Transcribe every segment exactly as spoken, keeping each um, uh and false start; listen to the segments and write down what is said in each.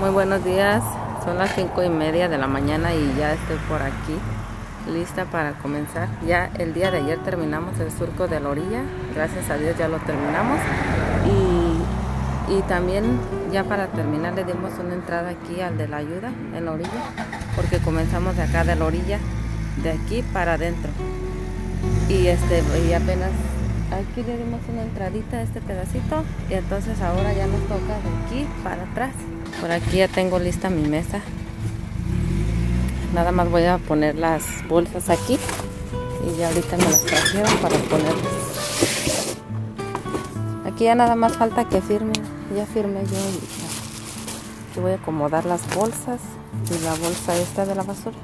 Muy buenos días, son las cinco y media de la mañana y ya estoy por aquí lista para comenzar. Ya el día de ayer terminamos el surco de la orilla, gracias a Dios ya lo terminamos, y, y también ya para terminar le dimos una entrada aquí al de la ayuda en la orilla, porque comenzamos de acá de la orilla, de aquí para adentro, y este y apenas aquí le dimos una entradita a este pedacito, y entonces ahora ya nos toca de aquí para atrás. Por aquí ya tengo lista mi mesa. Nada más voy a poner las bolsas aquí y ya ahorita me las trajeron para ponerlas. Aquí ya nada más falta que firme. Ya firmé yo y ya. Yo voy a acomodar las bolsas y la bolsa esta de la basura.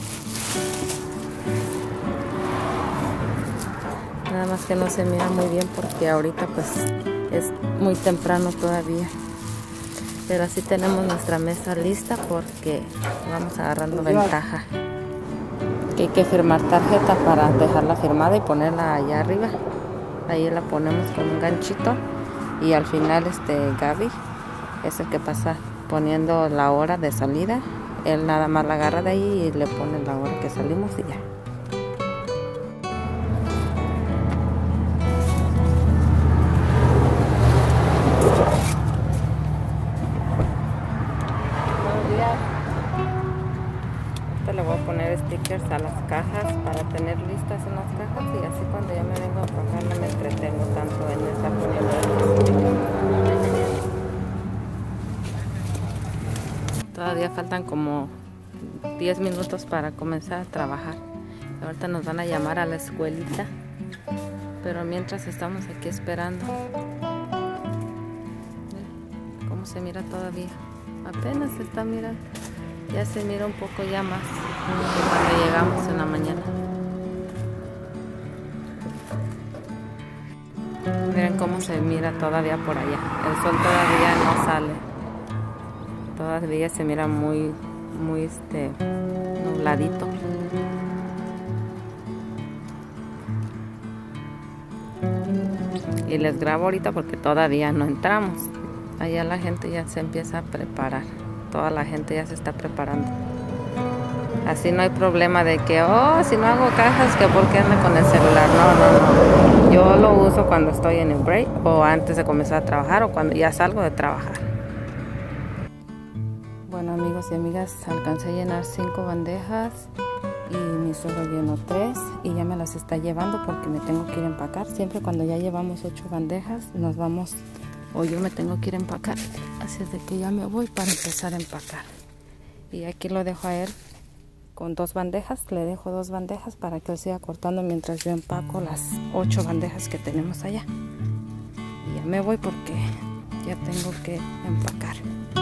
Nada más que no se mira muy bien porque ahorita pues es muy temprano todavía. Pero así tenemos nuestra mesa lista porque vamos agarrando ventaja. Que hay que firmar tarjeta para dejarla firmada y ponerla allá arriba. Ahí la ponemos con un ganchito y al final este Gaby es el que pasa poniendo la hora de salida. Él nada más la agarra de ahí y le pone la hora que salimos y ya. Le voy a poner stickers a las cajas para tener listas en las cajas y así cuando ya me vengo a pagar no me entretengo tanto en estar poniendo. Todavía faltan como diez minutos para comenzar a trabajar. Ahorita nos van a llamar a la escuelita, pero mientras estamos aquí esperando. ¿Cómo se mira todavía? Apenas se está mirando. Ya se mira un poco ya más que cuando llegamos en la mañana. Miren cómo se mira todavía por allá. El sol todavía no sale. Todavía se mira muy, muy este, nubladito. Y les grabo ahorita porque todavía no entramos. Allá la gente ya se empieza a preparar. Toda la gente ya se está preparando. Así no hay problema de que, oh, si no hago cajas, que por qué ando con el celular. No, no, no. Yo lo uso cuando estoy en el break o antes de comenzar a trabajar o cuando ya salgo de trabajar. Bueno, amigos y amigas, alcancé a llenar cinco bandejas y mi suegro llenó tres y ya me las está llevando porque me tengo que ir a empacar. Siempre cuando ya llevamos ocho bandejas nos vamos, o yo me tengo que ir a empacar, así es de que ya me voy para empezar a empacar. Y aquí lo dejo a él con dos bandejas, le dejo dos bandejas para que él siga cortando mientras yo empaco las ocho bandejas que tenemos allá. Y ya me voy porque ya tengo que empacar.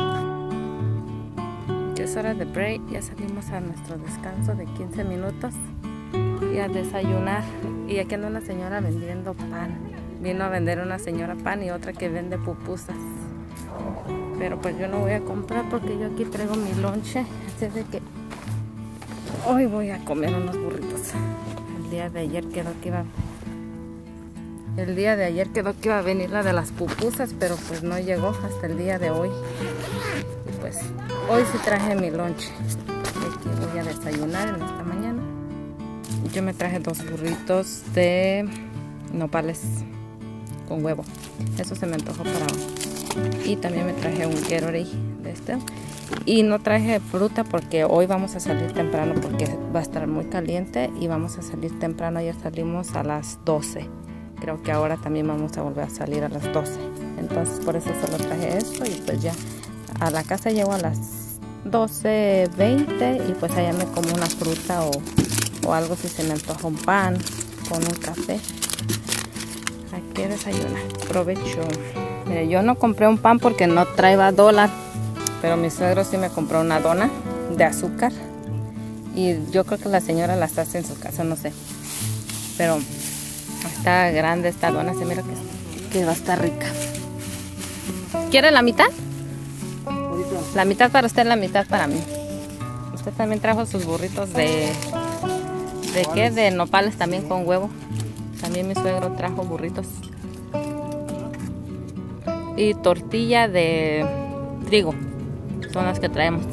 Ya es hora de break, ya salimos a nuestro descanso de quince minutos y a desayunar. Y aquí anda una señora vendiendo pan. Vino a vender una señora pan y otra que vende pupusas. Pero pues yo no voy a comprar porque yo aquí traigo mi lonche. Así de que hoy voy a comer unos burritos. El día de ayer quedó que iba El día de ayer quedó que iba a venir la de las pupusas, pero pues no llegó hasta el día de hoy. Y pues hoy sí traje mi lonche. Aquí voy a desayunar en esta mañana. Yo me traje dos burritos de nopales con huevo, eso se me antojó para hoy. Y también me traje un Gatorade de este. Y no traje fruta porque hoy vamos a salir temprano porque va a estar muy caliente y vamos a salir temprano. Ayer salimos a las doce. Creo que ahora también vamos a volver a salir a las doce. Entonces por eso solo traje esto y pues ya a la casa llego a las doce veinte y pues allá me como una fruta o, o algo si se me antoja, un pan con un café. Aquí desayunar. Provecho. Mire, yo no compré un pan porque no traía dólar, pero mi suegro sí me compró una dona de azúcar y yo creo que la señora las hace en su casa, no sé, pero está grande esta dona, se mira que, que va a estar rica. ¿Quiere la mitad? La mitad para usted, la mitad para mí. Usted también trajo sus burritos de ¿de qué? De nopales también con huevo. También mi suegro trajo burritos. Y tortilla de trigo. son las que traemos.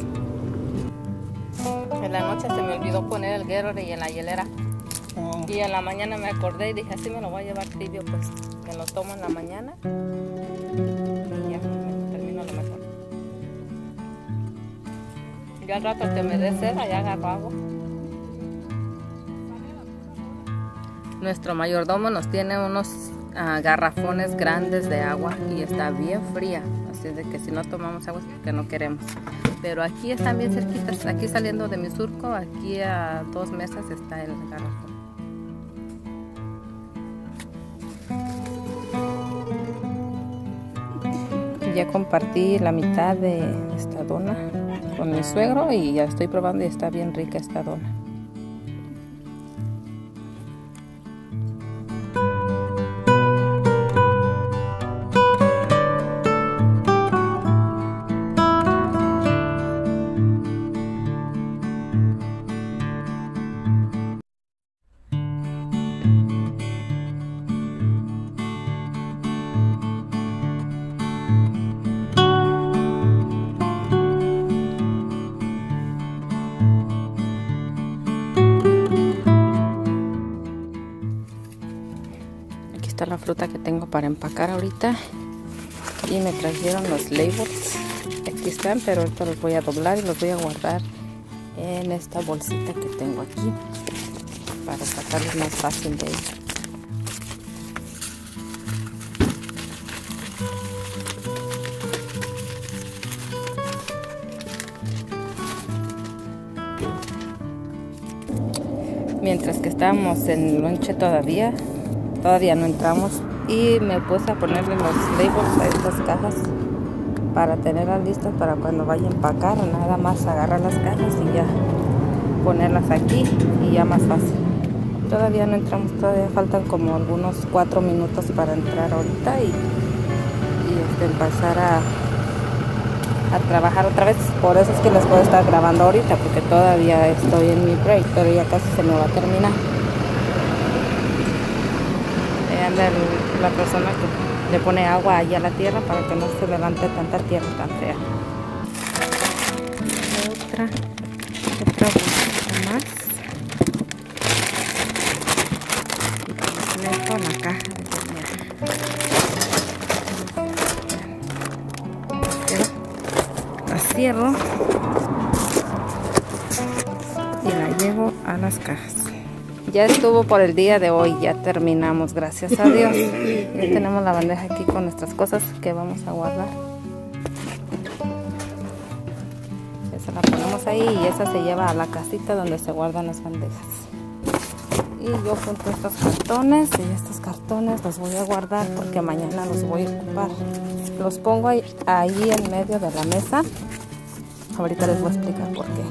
En la noche se me olvidó poner el Gatorade en la hielera. Oh. Y en la mañana me acordé y dije, así me lo voy a llevar tibio, pues me lo tomo en la mañana y ya me termino lo mejor. Ya al rato que me dé sed, ya agarro agua. Nuestro mayordomo nos tiene unos uh, garrafones grandes de agua y está bien fría, así de que si no tomamos agua es porque no queremos. Pero aquí están bien cerquitas, aquí saliendo de mi surco, aquí a dos mesas está el garrafón. Ya compartí la mitad de esta dona con mi suegro y ya estoy probando y está bien rica esta dona. Está la fruta que tengo para empacar ahorita y me trajeron los labels. Aquí están, pero ahorita los voy a doblar y los voy a guardar en esta bolsita que tengo aquí para sacarlos más fácil de ella. Mientras que estábamos en lonche todavía Todavía no entramos y me puse a ponerle los labels a estas cajas para tenerlas listas para cuando vaya a empacar. Nada más agarrar las cajas y ya ponerlas aquí y ya más fácil. Todavía no entramos, todavía faltan como algunos cuatro minutos para entrar ahorita y, y este, empezar a, a trabajar otra vez. Por eso es que les puedo estar grabando ahorita, porque todavía estoy en mi break, pero ya casi se me va a terminar. El, la persona que le pone agua allí a la tierra para que no se levante tanta tierra tan fea. Otra, otra bolsita más. Y le dejo la caja de comida. La cierro y la llevo a las cajas. Ya estuvo por el día de hoy, ya terminamos, gracias a Dios. Ya tenemos la bandeja aquí con nuestras cosas que vamos a guardar. Esa la ponemos ahí y esa se lleva a la casita donde se guardan las bandejas. Y yo junto estos cartones y estos cartones los voy a guardar porque mañana los voy a ocupar. Los pongo ahí, ahí en medio de la mesa. Ahorita les voy a explicar por qué.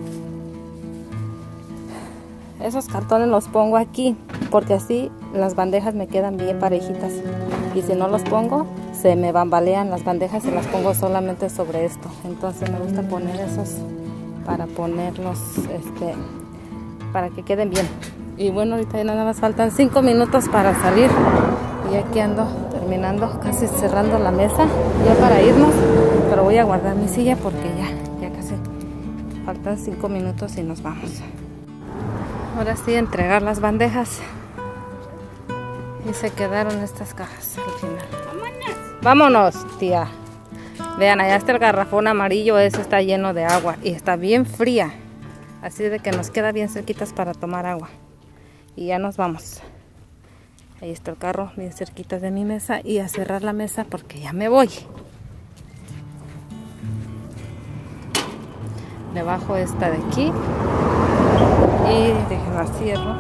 Esos cartones los pongo aquí porque así las bandejas me quedan bien parejitas. Y si no los pongo, se me bambalean las bandejas y las pongo solamente sobre esto. Entonces me gusta poner esos para ponerlos, este, para que queden bien. Y bueno, ahorita ya nada más faltan cinco minutos para salir. Y aquí ando terminando, casi cerrando la mesa ya para irnos. Pero voy a guardar mi silla porque ya, ya casi faltan cinco minutos y nos vamos. Ahora sí, entregar las bandejas. Y se quedaron estas cajas al final. ¡Vámonos! ¡Vámonos, tía! Vean, allá está el garrafón amarillo. Ese está lleno de agua y está bien fría. Así de que nos queda bien cerquitas para tomar agua. Y ya nos vamos. Ahí está el carro, bien cerquita de mi mesa. Y a cerrar la mesa porque ya me voy. Debajo esta de aquí. Y déjenlo la cierro.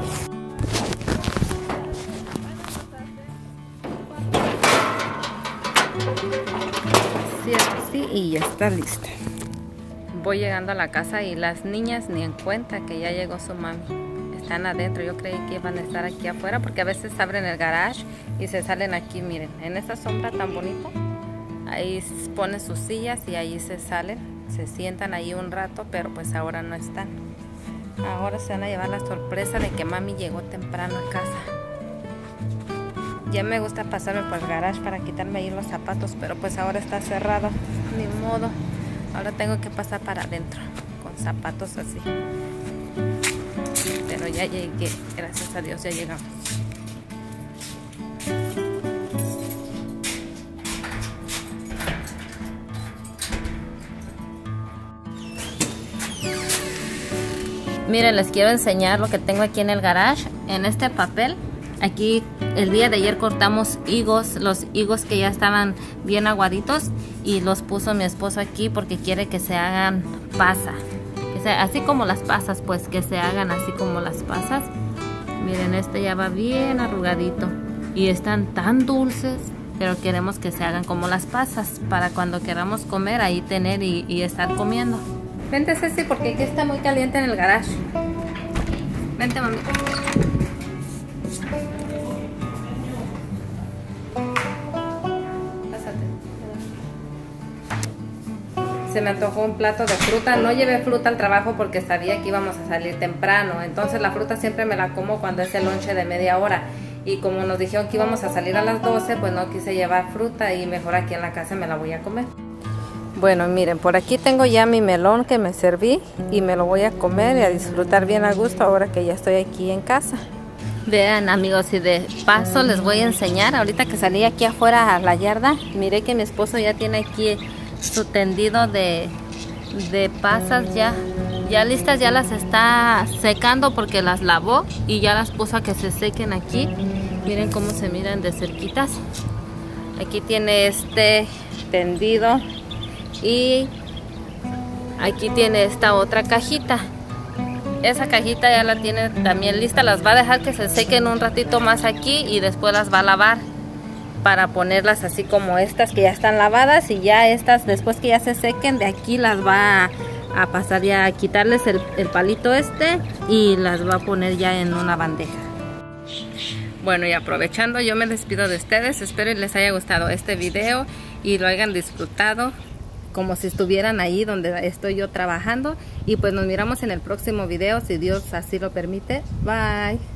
Cierro así y ya está lista. Voy llegando a la casa y las niñas ni en cuenta que ya llegó su mami. Están adentro, yo creí que iban a estar aquí afuera porque a veces abren el garage y se salen aquí, miren, en esa sombra tan bonita. Ahí ponen sus sillas y ahí se salen, se sientan ahí un rato, pero pues ahora no están. Ahora se van a llevar la sorpresa de que mami llegó temprano a casa. Ya me gusta pasarme por el garage para quitarme ahí los zapatos, pero pues ahora está cerrado, ni modo. Ahora tengo que pasar para adentro con zapatos así. Pero ya llegué, gracias a Dios ya llegamos. Miren, les quiero enseñar lo que tengo aquí en el garage. En este papel, aquí el día de ayer cortamos higos, los higos que ya estaban bien aguaditos, y los puso mi esposo aquí porque quiere que se hagan pasa. Que sea, así como las pasas, pues que se hagan así como las pasas. Miren, este ya va bien arrugadito y están tan dulces, pero queremos que se hagan como las pasas para cuando queramos comer ahí tener y, y estar comiendo. Vente, Ceci, porque aquí está muy caliente en el garage. Vente, mami. Pásate. Se me antojó un plato de fruta. No llevé fruta al trabajo porque sabía que íbamos a salir temprano. Entonces la fruta siempre me la como cuando es el lonche de media hora. Y como nos dijeron que íbamos a salir a las doce, pues no quise llevar fruta y mejor aquí en la casa me la voy a comer. Bueno, miren, por aquí tengo ya mi melón que me serví y me lo voy a comer y a disfrutar bien a gusto ahora que ya estoy aquí en casa. Vean, amigos, y de paso les voy a enseñar, ahorita que salí aquí afuera a la yarda, miré que mi esposo ya tiene aquí su tendido de, de pasas ya, ya listas, ya las está secando porque las lavó y ya las puso a que se sequen aquí. Miren cómo se miran de cerquitas. Aquí tiene este tendido. Y aquí tiene esta otra cajita. Esa cajita ya la tiene también lista. Las va a dejar que se sequen un ratito más aquí y después las va a lavar para ponerlas así como estas que ya están lavadas. Y ya estas, después que ya se sequen, de aquí las va a, a pasar ya a quitarles el, el palito este y las va a poner ya en una bandeja. Bueno, y aprovechando, yo me despido de ustedes. Espero que les haya gustado este video y lo hayan disfrutado como si estuvieran ahí donde estoy yo trabajando. Y pues nos miramos en el próximo video, si Dios así lo permite. Bye.